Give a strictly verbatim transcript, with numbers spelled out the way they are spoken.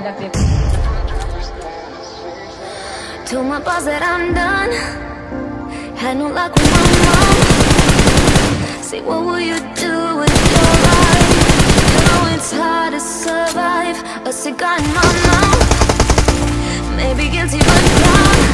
Told my boss that I'm done. Had no luck with my mom. Say, what will you do with your life? You know it's hard to survive. A cigar in my mouth. Maybe guilty but proud.